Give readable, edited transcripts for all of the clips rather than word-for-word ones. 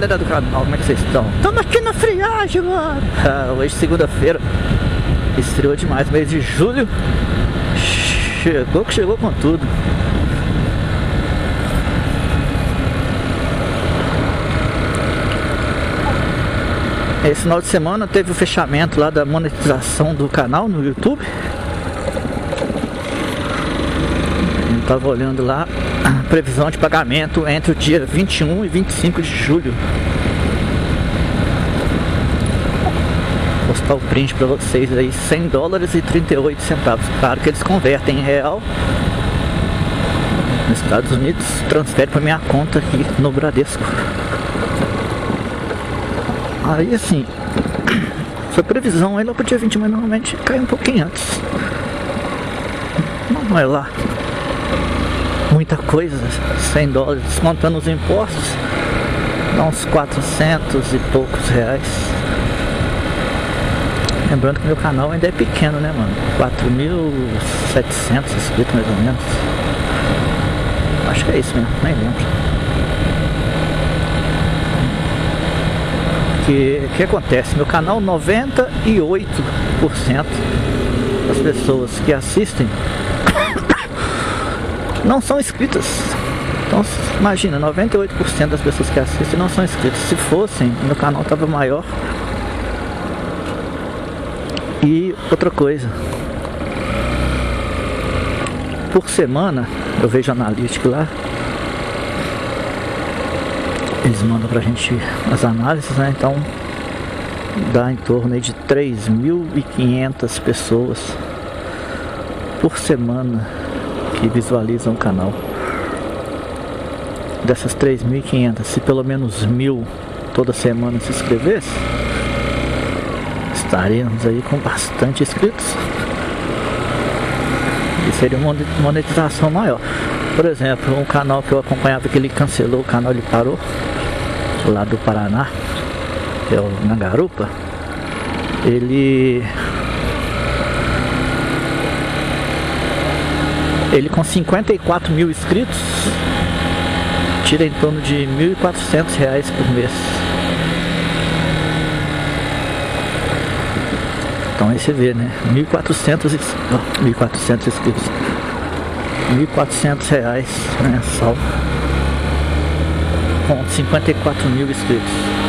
galera do canal, como é que vocês estão? Estamos aqui na friagem, mano. Hoje segunda-feira, estreou demais, mês de julho. Chegou com tudo. Esse final de semana teve o fechamento lá da monetização do canal no YouTube. Eu tava olhando lá a previsão de pagamento entre o dia 21 e 25 de julho. Vou postar o print pra vocês aí, $100 e 38 centavos. Claro que eles convertem em real. Nos Estados Unidos, transfere pra minha conta aqui no Bradesco. Aí assim, foi previsão aí lá pro dia 20, mas normalmente cai um pouquinho antes. Não é lá muita coisa, $100, descontando os impostos, dá uns 400 e poucos reais. Lembrando que meu canal ainda é pequeno, né, mano? 4.700 inscritos mais ou menos. Acho que é isso mesmo, nem lembro. O que acontece? Meu canal, 98% das pessoas que assistem não são inscritas. Então imagina, 98% das pessoas que assistem não são inscritas. Se fossem, meu canal tava maior. E outra coisa, por semana eu vejo analítica lá. Eles mandam pra gente as análises, né? Então dá em torno aí de 3.500 pessoas por semana que visualizam o canal. Dessas 3.500, se pelo menos 1.000 toda semana se inscrevesse, estaríamos aí com bastante inscritos e seria uma monetização maior. Por exemplo, um canal que eu acompanhava que ele cancelou o canal, ele parou, lá do Paraná, que é o Na Garupa. Ele com 54 mil inscritos tira em torno de R$1.400 por mês. Então aí você vê, né? 1.400 inscritos, R$1.400 mensal, com 54 mil inscritos.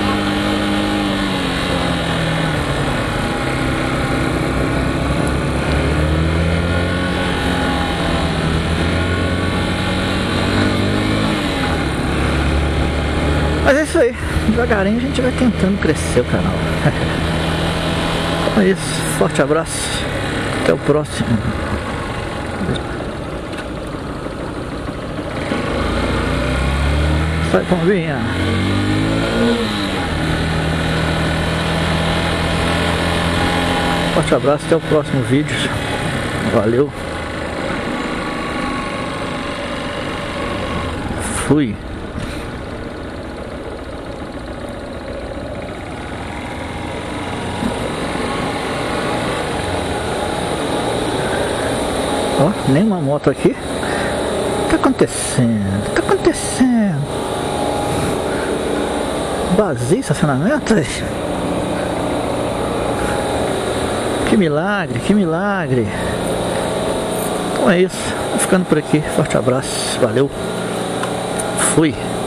Mas é isso aí, devagarinho a gente vai tentando crescer o canal. Então é isso, forte abraço, até o próximo. Sai, pombinha. Forte abraço, até o próximo vídeo. Valeu. Fui. Ó, nem uma moto aqui. Tá acontecendo? Tá acontecendo? Vazio estacionamento? Que milagre, que milagre. Então é isso, vou ficando por aqui. Forte abraço, valeu. Fui.